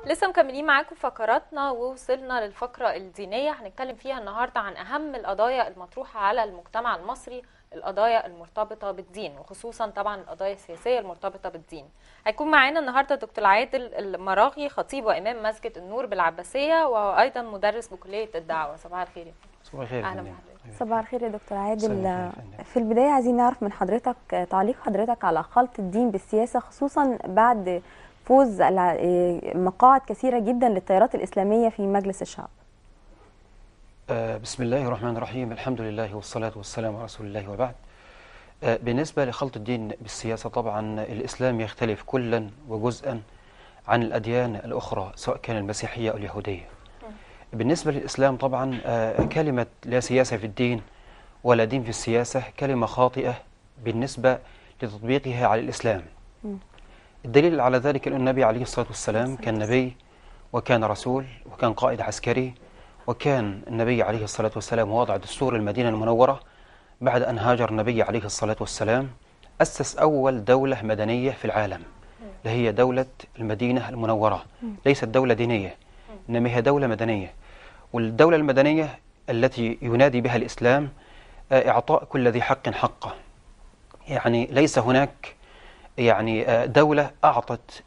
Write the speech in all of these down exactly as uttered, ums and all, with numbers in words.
لسه مكملين معاكم فقراتنا ووصلنا للفقرة الدينية. هنتكلم فيها النهاردة عن أهم القضايا المطروحة على المجتمع المصري، القضايا المرتبطة بالدين، وخصوصا طبعا القضايا السياسية المرتبطة بالدين. هيكون معانا النهاردة دكتور عادل المراغي، خطيب وإمام مسجد النور بالعباسية، وهو أيضا مدرس بكلية الدعوة. صباح الخير. صباح الخير. أهلا بحضرتك. صباح الخير يا دكتور عادل. في البداية عايزين نعرف من حضرتك تعليق حضرتك على خلط الدين بالسياسة، خصوصا بعد فوز مقاعد كثيرة جدا للتيارات الإسلامية في مجلس الشعب. آه بسم الله الرحمن الرحيم، الحمد لله والصلاة والسلام على رسول الله وبعد. آه بالنسبة لخلط الدين بالسياسة، طبعا الإسلام يختلف كلا وجزءا عن الأديان الأخرى سواء كان المسيحية أو اليهودية. بالنسبة للإسلام طبعا آه كلمة لا سياسة في الدين ولا دين في السياسة كلمة خاطئة بالنسبة لتطبيقها على الإسلام. الدليل على ذلك أن النبي عليه الصلاة والسلام كان نبي وكان رسول وكان قائد عسكري، وكان النبي عليه الصلاة والسلام وضع دستور المدينة المنورة بعد أن هاجر النبي عليه الصلاة والسلام. أسس أول دولة مدنية في العالم اللي هي دولة المدينة المنورة، ليست دولة دينية إنما هي دولة مدنية. والدولة المدنية التي ينادي بها الإسلام إعطاء كل ذي حق حقه، يعني ليس هناك يعني دولة أعطت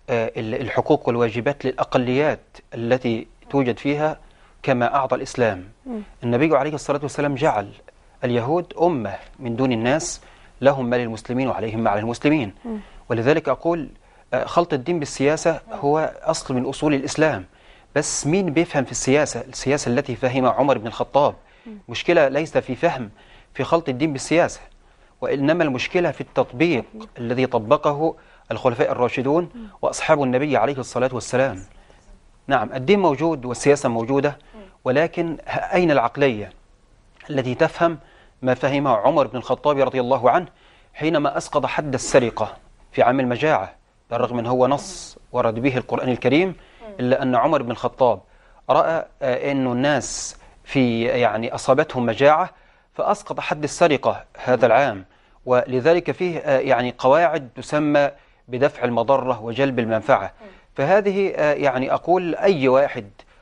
الحقوق والواجبات للأقليات التي توجد فيها كما أعطى الإسلام. النبي عليه الصلاة والسلام جعل اليهود أمة من دون الناس، لهم ما للمسلمين وعليهم ما على المسلمين. ولذلك أقول خلط الدين بالسياسة هو أصل من أصول الإسلام. بس مين بيفهم في السياسة؟ السياسة التي فهمها عمر بن الخطاب. مشكلة ليس في فهم في خلط الدين بالسياسة، وإنما المشكلة في التطبيق الذي طبقه الخلفاء الراشدون وأصحاب النبي عليه الصلاة والسلام. نعم، الدين موجود والسياسة موجودة، ولكن أين العقلية التي تفهم ما فهمه عمر بن الخطاب رضي الله عنه حينما أسقط حد السرقة في عام المجاعة، بالرغم من هو نص ورد به القرآن الكريم، إلا أن عمر بن الخطاب رأى أن الناس في يعني أصابتهم مجاعة فأسقط حد السرقة هذا العام. ولذلك فيه يعني قواعد تسمى بدفع المضرة وجلب المنفعة. فهذه يعني أقول أي واحد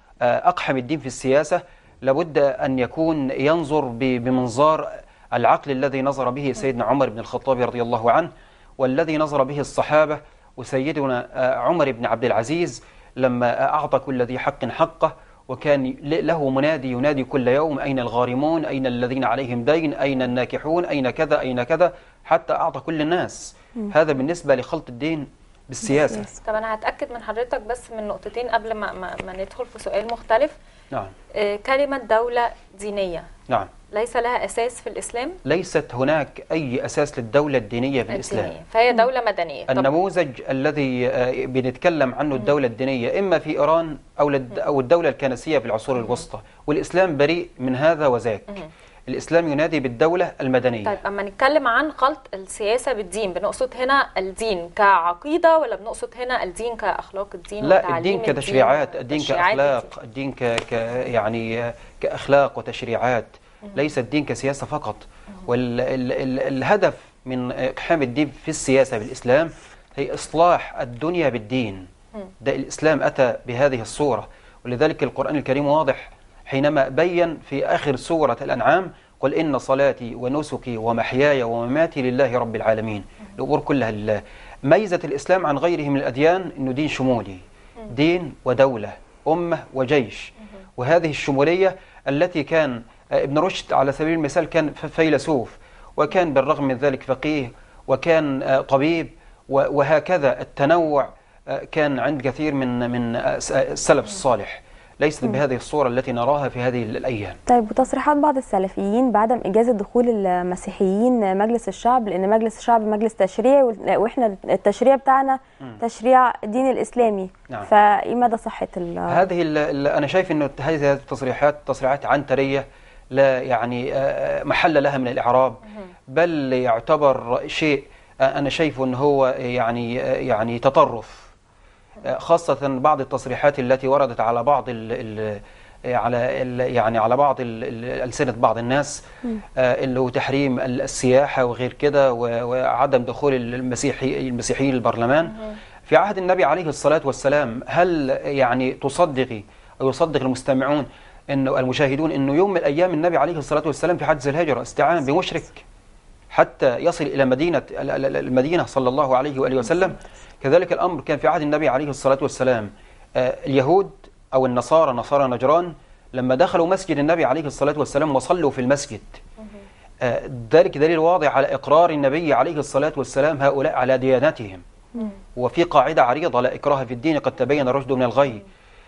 أقحم الدين في السياسة لابد أن يكون ينظر بمنظار العقل الذي نظر به سيدنا عمر بن الخطاب رضي الله عنه، والذي نظر به الصحابة وسيدنا عمر بن عبد العزيز لما أعطى كل ذي حق حقه، وكان له منادي ينادي كل يوم: أين الغارمون؟ أين الذين عليهم دين؟ أين الناكحون؟ أين كذا أين كذا؟ حتى أعطى كل الناس. م. هذا بالنسبة لخلط الدين بالسياسة. طب أنا هتأكد من حضرتك بس من نقطتين قبل ما, ما, ما ندخل في سؤال مختلف. نعم. آه كلمة دولة دينية، نعم، ليس لها أساس في الإسلام؟ ليست هناك أي أساس للدولة الدينية في الإسلام. الدينية. فهي دولة مدنية. النموذج الذي بنتكلم عنه الدولة الدينية إما في إيران أو أو الدولة الكنسية في العصور الوسطى، والإسلام بريء من هذا وذاك. الإسلام ينادي بالدولة المدنية. طيب أما نتكلم عن خلط السياسة بالدين، بنقصد هنا الدين كعقيدة ولا بنقصد هنا الدين كأخلاق الدين؟ لا، الدين كتشريعات، الدين كأخلاق، الدين ك... ك يعني كأخلاق وتشريعات، ليس الدين كسياسة فقط. والهدف من إقحام الدين في السياسة بالإسلام هي إصلاح الدنيا بالدين. ده الإسلام أتى بهذه الصورة، ولذلك القرآن الكريم واضح حينما بين في آخر سورة الأنعام: قل إن صلاتي ونسكي ومحياي ومماتي لله رب العالمين. الأمور كلها لله. ميزة الإسلام عن غيره من الأديان أنه دين شمولي، دين ودولة، أمة وجيش. وهذه الشمولية التي كان ابن رشد على سبيل المثال كان فيلسوف، وكان بالرغم من ذلك فقيه، وكان طبيب، وهكذا التنوع كان عند كثير من من السلف الصالح، ليست بهذه الصورة التي نراها في هذه الأيام. طيب، وتصريحات بعض السلفيين بعدم إجازة دخول المسيحيين مجلس الشعب، لأن مجلس الشعب مجلس تشريعي وإحنا التشريع بتاعنا م. تشريع الدين الإسلامي. نعم. فإيه مدى صحة هذه؟ أنا شايف أنه هذه التصريحات تصريحات عنترية لا يعني محل لها من الإعراب، بل يعتبر شيء أنا شايفه أنه هو يعني يعني تطرف، خاصة بعض التصريحات التي وردت على بعض ال ال على ال يعني على بعض ألسنة بعض الناس، اللي هو تحريم السياحة وغير كده، وعدم دخول المسيحي المسيحيين البرلمان. في عهد النبي عليه الصلاة والسلام هل يعني تصدقي أو يصدق المستمعون إنه المشاهدون إنه يوم من الأيام النبي عليه الصلاة والسلام في حادث الهجرة استعان بمشرك حتى يصل إلى مدينة المدينة صلى الله عليه وآله وسلم؟ كذلك الأمر كان في عهد النبي عليه الصلاة والسلام. اليهود أو النصارى نصارى نجران لما دخلوا مسجد النبي عليه الصلاة والسلام وصلوا في المسجد، ذلك دليل واضح على إقرار النبي عليه الصلاة والسلام هؤلاء على ديانتهم. وفي قاعدة عريضة: لا إكراه في الدين قد تبين الرشد من الغي.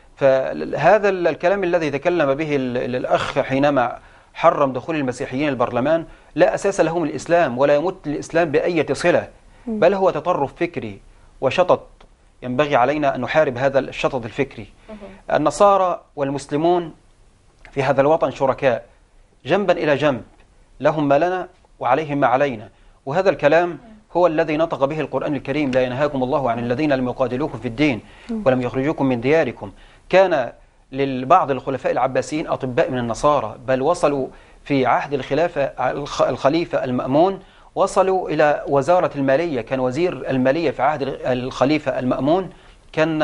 فهذا الكلام الذي تكلم به الأخ حينما حرم دخول المسيحيين البرلمان لا أساس له من الإسلام، ولا يمت الإسلام بأي صلة، بل هو تطرف فكري وشطط ينبغي علينا أن نحارب هذا الشطط الفكري. النصارى والمسلمون في هذا الوطن شركاء جنبا إلى جنب، لهم ما لنا وعليهم ما علينا، وهذا الكلام هو الذي نطق به القرآن الكريم: لا ينهاكم الله عن الذين لم يقاتلوكم في الدين ولم يخرجوكم من دياركم. كان للبعض الخلفاء العباسيين أطباء من النصارى، بل وصلوا في عهد الخلافة الخليفة المأمون وصلوا إلى وزارة المالية، كان وزير المالية في عهد الخليفة المأمون كان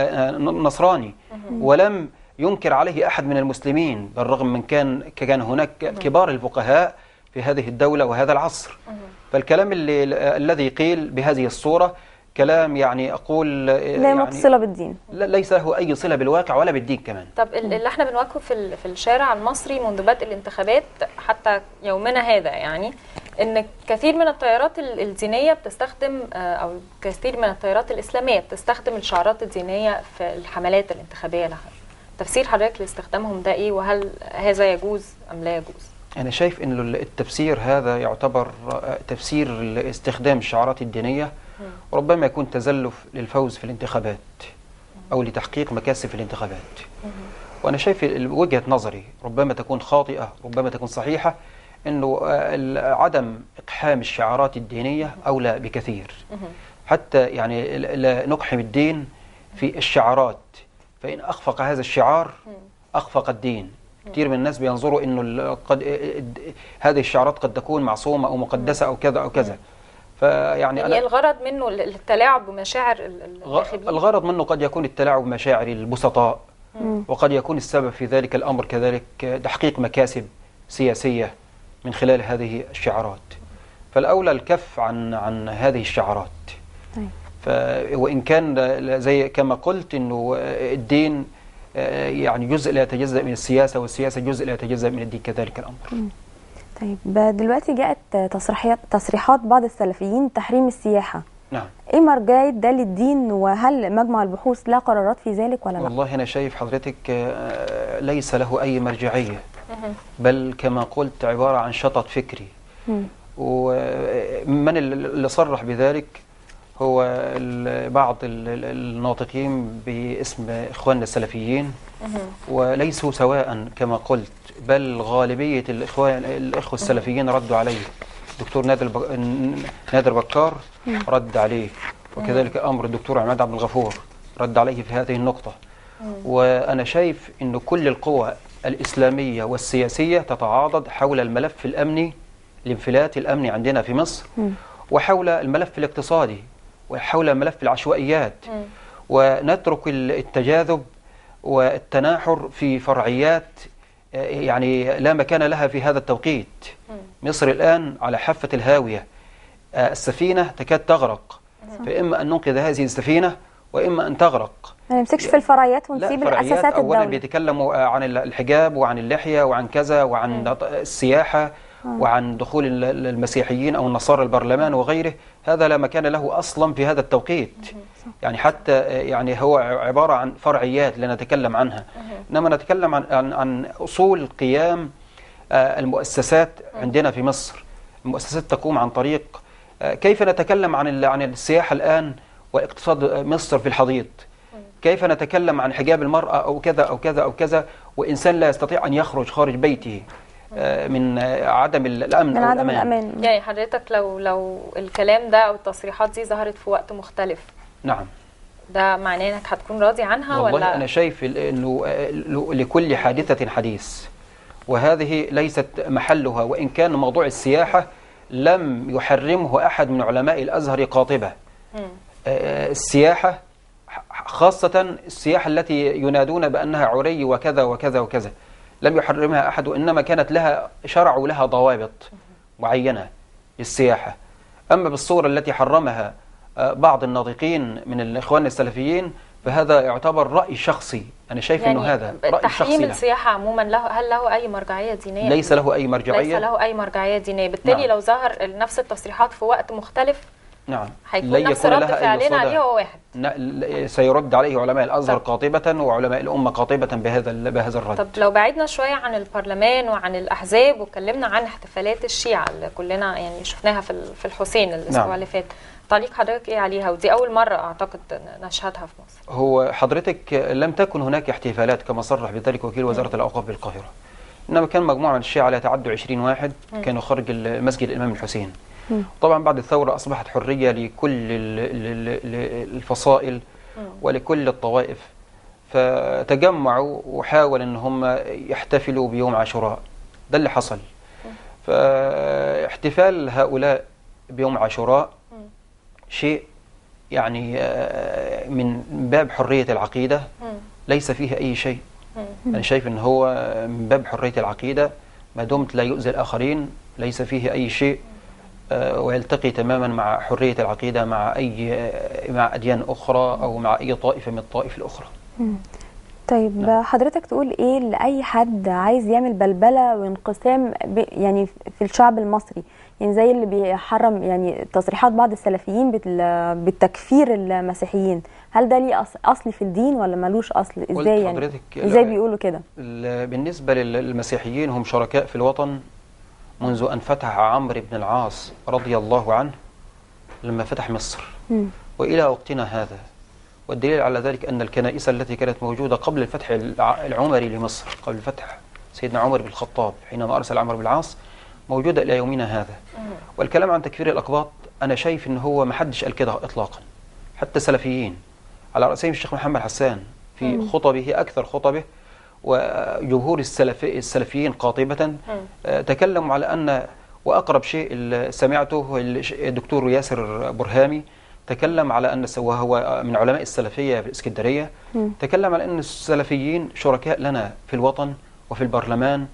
نصراني، ولم ينكر عليه أحد من المسلمين، بالرغم من كان كان هناك كبار الفقهاء في هذه الدولة وهذا العصر. فالكلام اللي الذي قيل بهذه الصورة كلام يعني أقول لا يعني يمت صلة بالدين، ليس له أي صلة بالواقع ولا بالدين كمان. طب اللي احنا بنواجهه في في الشارع المصري منذ بدء الانتخابات حتى يومنا هذا، يعني ان كثير من التيارات الدينية بتستخدم أو كثير من التيارات الإسلامية بتستخدم الشعارات الدينية في الحملات الانتخابية لها. تفسير حضرتك لاستخدامهم ده إيه، وهل هذا يجوز أم لا يجوز؟ أنا شايف أن التفسير هذا يعتبر تفسير استخدام الشعارات الدينية وربما يكون تزلف للفوز في الانتخابات أو لتحقيق مكاسب في الانتخابات. وأنا شايف وجهة نظري ربما تكون خاطئة ربما تكون صحيحة، أنه عدم إقحام الشعارات الدينية أولى بكثير، حتى يعني لا نقحم الدين في الشعارات، فإن أخفق هذا الشعار أخفق الدين. كثير من الناس بينظروا انه قد هذه الشعارات قد تكون معصومه او مقدسه او كذا او كذا. فيعني يعني أنا الغرض منه التلاعب بمشاعر الناخبين، الغرض منه قد يكون التلاعب بمشاعر البسطاء، وقد يكون السبب في ذلك الامر كذلك تحقيق مكاسب سياسيه من خلال هذه الشعارات. فالاولى الكف عن عن هذه الشعارات. ف وان كان زي كما قلت انه الدين يعني جزء لا يتجزأ من السياسة، والسياسة جزء لا يتجزأ من الدين كذلك الأمر. طيب دلوقتي جاءت تصريحات تصريحات بعض السلفيين تحريم السياحة. نعم. ايه مرجعية ده للدين، وهل مجمع البحوث له قرارات في ذلك ولا لا؟ والله أنا شايف حضرتك ليس له أي مرجعية، بل كما قلت عبارة عن شطط فكري. ومن اللي صرح بذلك هو بعض الناطقين باسم إخواننا السلفيين، وليسوا سواء كما قلت، بل غالبية الإخوان الإخوة السلفيين ردوا عليه. الدكتور نادر نادر بكار رد عليه، وكذلك أمر الدكتور عماد عبد الغفور رد عليه في هذه النقطة. وأنا شايف أن كل القوى الإسلامية والسياسية تتعاضد حول الملف الأمني، الانفلات الأمني عندنا في مصر، وحول الملف الاقتصادي، وحول ملف العشوائيات، ونترك التجاذب والتناحر في فرعيات يعني لا مكان لها في هذا التوقيت. مصر الآن على حافة الهاوية، السفينة تكاد تغرق، فإما أن ننقذ هذه السفينة وإما أن تغرق. ما نمسكش في الفرعيات ونسيب الأساسات الدولة. أولا بيتكلموا عن الحجاب وعن اللحية وعن كذا وعن السياحة وعن دخول المسيحيين أو النصارى البرلمان وغيره. هذا لا مكان له أصلا في هذا التوقيت. يعني حتى يعني هو عبارة عن فرعيات لا نتكلم عنها، إنما نتكلم عن, عن, عن أصول قيام المؤسسات عندنا في مصر. المؤسسات تقوم عن طريق كيف نتكلم عن عن السياحة الآن واقتصاد مصر في الحضيض، كيف نتكلم عن حجاب المرأة أو كذا أو كذا أو كذا، وإنسان لا يستطيع أن يخرج خارج بيته من عدم الأمن من أو عدم الأمان. الأمان. يعني حضرتك لو لو الكلام ده أو التصريحات دي ظهرت في وقت مختلف، نعم، ده معناه انك هتكون راضي عنها والله ولا؟ أنا شايف إنه لكل حادثة حديث، وهذه ليست محلها. وإن كان موضوع السياحة لم يحرمه أحد من علماء الأزهر قاطبة، السياحة، خاصة السياحة التي ينادون بأنها عري وكذا وكذا وكذا، لم يحرمها أحد، وإنما كانت لها شرع ولها ضوابط معينة للسياحة. أما بالصورة التي حرمها بعض الناطقين من الإخوان السلفيين فهذا يعتبر رأي شخصي، أنا شايف يعني أنه هذا رأي شخصي. تحريم السياحة عموما له هل له أي مرجعية دينية؟ ليس له أي مرجعية، ليس له أي مرجعية دينية، بالتالي نعم. لو ظهر نفس التصريحات في وقت مختلف نعم هيكون نفس رد فعلنا عليه هو واحد. سيرد عليه علماء الأزهر قاطبة وعلماء الأمة قاطبة بهذا بهذا الرد. طب لو بعدنا شوية عن البرلمان وعن الأحزاب واتكلمنا عن احتفالات الشيعة اللي كلنا يعني شفناها في في الحسين الأسبوع نعم. اللي فات، تعليق حضرتك ايه عليها؟ ودي اول مره اعتقد نشهدها في مصر. هو حضرتك لم تكن هناك احتفالات كما صرح بذلك وكيل وزاره م. الاوقاف بالقاهره، انما كان مجموعه من الشيعة لا يتعدوا عشرين واحد م. كانوا خارج المسجد الامام الحسين. م. طبعا بعد الثوره اصبحت حريه لكل الفصائل م. ولكل الطوائف، فتجمعوا وحاول ان هم يحتفلوا بيوم عاشوراء. ده اللي حصل. م. فاحتفال هؤلاء بيوم عاشوراء شيء يعني من باب حرية العقيدة، ليس فيه أي شيء. أنا شايف أن هو من باب حرية العقيدة ما دمت لا يؤذي الآخرين، ليس فيه أي شيء، ويلتقي تماما مع حرية العقيدة مع أي مع أديان أخرى أو مع أي طائفة من الطائف الأخرى. طيب نعم. حضرتك تقول ايه لأي حد عايز يعمل بلبلة وانقسام يعني في الشعب المصري، يعني زي اللي بيحرم يعني تصريحات بعض السلفيين بالتكفير المسيحيين، هل ده ليه اصل في الدين ولا ملوش اصل؟ ازاي يعني ازاي بيقولوا كده؟ بالنسبة للمسيحيين هم شركاء في الوطن منذ أن فتح عمرو بن العاص رضي الله عنه لما فتح مصر م. وإلى وقتنا هذا. والدليل على ذلك أن الكنائس التي كانت موجودة قبل الفتح العمري لمصر، قبل فتح سيدنا عمر بن الخطاب حينما أرسل عمرو بن العاص، موجودة إلى يومنا هذا. والكلام عن تكفير الأقباط أنا شايف أنه هو ما حدش قال كده إطلاقا، حتى سلفيين على رأسهم الشيخ محمد حسان في خطبه أكثر خطبه وجمهور السلفي السلفيين قاطبة تكلموا على أن، وأقرب شيء سمعته الدكتور ياسر برهامي تكلم على أن وهو من علماء السلفية في الإسكندرية، تكلم على أن السلفيين شركاء لنا في الوطن وفي البرلمان،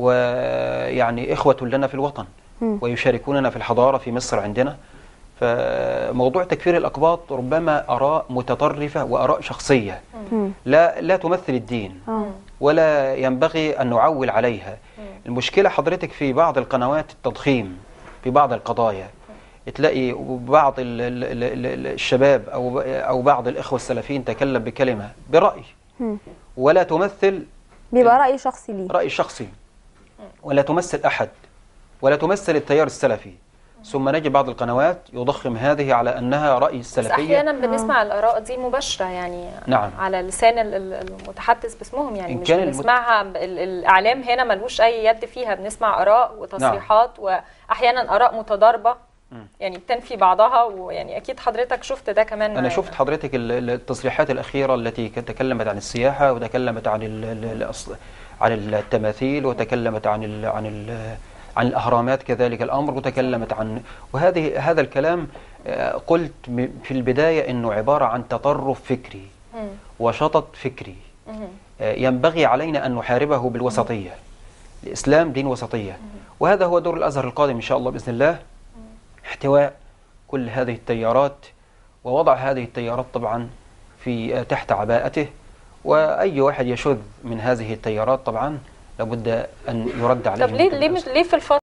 ويعني إخوة لنا في الوطن ويشاركوننا في الحضارة في مصر عندنا. فموضوع تكفير الأقباط ربما آراء متطرفة وآراء شخصية لا لا تمثل الدين ولا ينبغي أن نعول عليها. المشكلة حضرتك في بعض القنوات التضخيم في بعض القضايا، تلاقي بعض الشباب أو أو بعض الإخوة السلفيين تكلم بكلمة برأي ولا تمثل، بيبقى رأي شخصي ليه، رأي شخصي ولا تمثل أحد ولا تمثل التيار السلفي، ثم نجد بعض القنوات يضخم هذه على أنها رأي السلفية. أحيانا بنسمع الآراء دي مباشرة يعني نعم. على لسان المتحدث باسمهم، يعني مش بنسمعها المت... الإعلام هنا ملوش أي يد فيها، بنسمع آراء وتصريحات نعم. وأحيانا آراء متضاربة يعني بتنفي بعضها، ويعني أكيد حضرتك شفت ده كمان. أنا شفت حضرتك التصريحات الأخيرة التي تكلمت عن السياحة وتكلمت عن ال عن التماثيل وتكلمت عن ال عن ال عن الأهرامات كذلك الأمر، وتكلمت عن، وهذه هذا الكلام قلت في البداية أنه عبارة عن تطرف فكري وشطط فكري ينبغي علينا أن نحاربه بالوسطية. الإسلام دين وسطية، وهذا هو دور الأزهر القادم إن شاء الله بإذن الله، احتواء كل هذه التيارات ووضع هذه التيارات طبعا في تحت عباءته، وأي واحد يشذ من هذه التيارات طبعا لابد أن يرد عليه. طب ليه ليه ليه في الفترة